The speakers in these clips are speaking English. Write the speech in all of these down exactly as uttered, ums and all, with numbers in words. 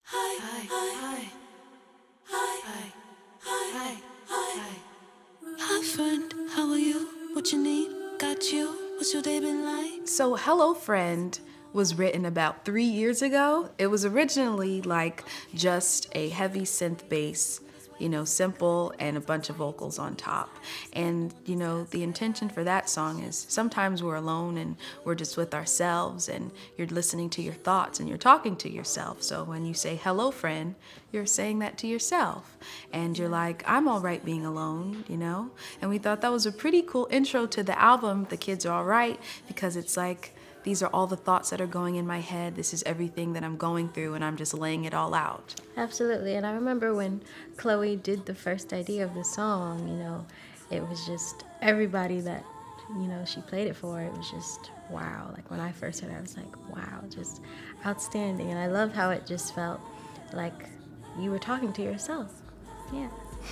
Hi, hi, hi, hi, hi, hi, hi. Hi, friend, how are you? What you need? Got you? What's your day been like? So Hello Friend was written about three years ago. It was originally like just a heavy synth bass, you know, simple and a bunch of vocals on top. And, you know, the intention for that song is sometimes we're alone and we're just with ourselves and you're listening to your thoughts and you're talking to yourself. So when you say hello friend, you're saying that to yourself. And you're like, I'm all right being alone, you know? And we thought that was a pretty cool intro to the album, The Kids Are All Right, because it's like, these are all the thoughts that are going in my head. This is everything that I'm going through, and I'm just laying it all out. Absolutely. And I remember when Chloe did the first idea of the song, you know, it was just everybody that, you know, she played it for. It was just wow. Like when I first heard it, I was like, wow, just outstanding. And I love how it just felt like you were talking to yourself. Yeah.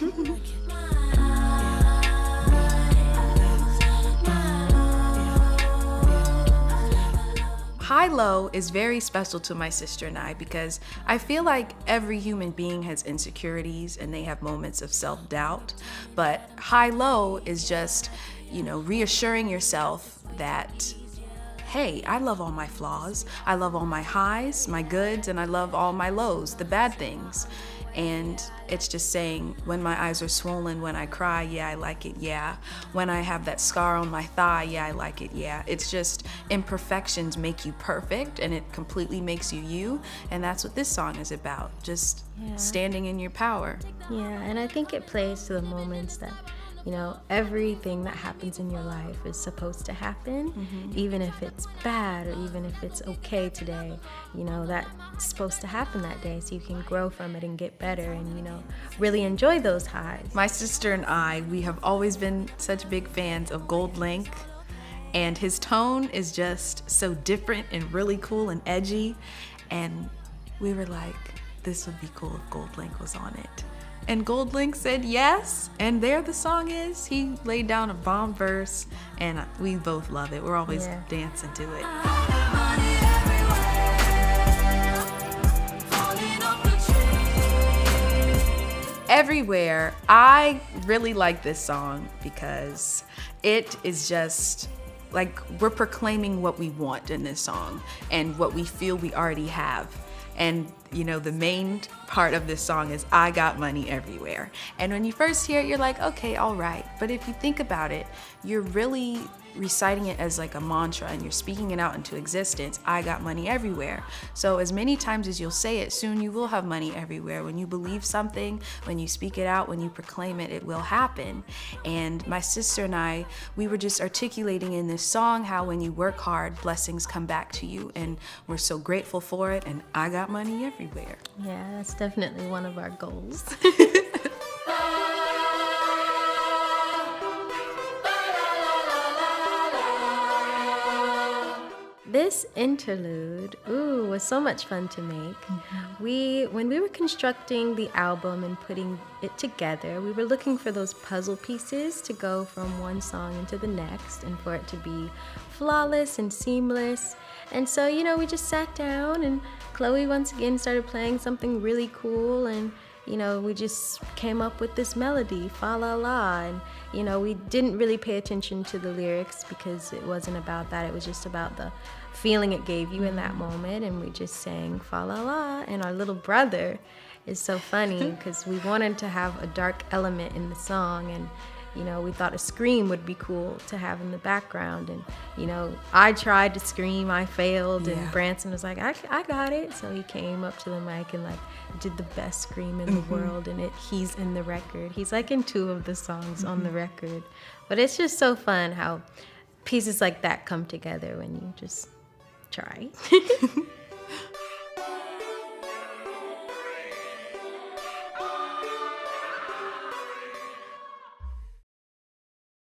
High Low is very special to my sister and I because I feel like every human being has insecurities and they have moments of self-doubt. But High Low is just, you know, reassuring yourself that, hey, I love all my flaws. I love all my highs, my goods, and I love all my lows, the bad things. And it's just saying, when my eyes are swollen, when I cry, yeah, I like it, yeah. When I have that scar on my thigh, yeah, I like it, yeah. It's just imperfections make you perfect, and it completely makes you you. And that's what this song is about, just Yeah. standing in your power. Yeah, and I think it plays to the moments that, you know, everything that happens in your life is supposed to happen, mm-hmm. even if it's bad or even if it's okay today, you know, that's supposed to happen that day so you can grow from it and get better and, you know, really enjoy those highs. My sister and I, we have always been such big fans of GoldLink, and his tone is just so different and really cool and edgy, and we were like, this would be cool if GoldLink was on it. And GoldLink said yes, and there the song is. He laid down a bomb verse, and we both love it. We're always Yeah. dancing to it. Everywhere, I really like this song because it is just like we're proclaiming what we want in this song and what we feel we already have. And you know, the main part of this song is I got money everywhere. And when you first hear it, you're like, okay, all right. But if you think about it, you're really reciting it as like a mantra and you're speaking it out into existence. I got money everywhere. So as many times as you'll say it, soon you will have money everywhere. When you believe something, when you speak it out, when you proclaim it, it will happen. And my sister and I, we were just articulating in this song how when you work hard, blessings come back to you. And we're so grateful for it. And I got money everywhere. Yeah, that's definitely one of our goals. This interlude, ooh, was so much fun to make. Mm-hmm. We, when we were constructing the album and putting it together, we were looking for those puzzle pieces to go from one song into the next and for it to be flawless and seamless. And so, you know, we just sat down and Chloe once again started playing something really cool, and you know, we just came up with this melody, Fa La La, and you know, we didn't really pay attention to the lyrics because it wasn't about that. It was just about the feeling it gave you in that moment, and we just sang Fa La La. And our little brother is so funny because we wanted to have a dark element in the song, and you know, we thought a scream would be cool to have in the background. And, you know, I tried to scream, I failed, yeah. And Branson was like, I, I got it. So he came up to the mic and, like, did the best scream in mm-hmm. the world. And it he's in the record. He's, like, in two of the songs mm-hmm. on the record. But it's just so fun how pieces like that come together when you just try.